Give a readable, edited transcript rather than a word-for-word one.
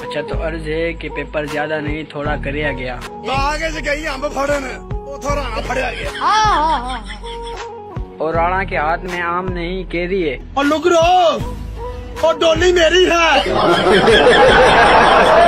अच्छा तो अर्ज है कि पेपर ज्यादा नहीं थोड़ा करिया गया। आगे से गई अंब फड़न थोड़ा ना फड़या गया। और राणा के हाथ में आम नहीं केरी है। और लुक रो और डोली मेरी है।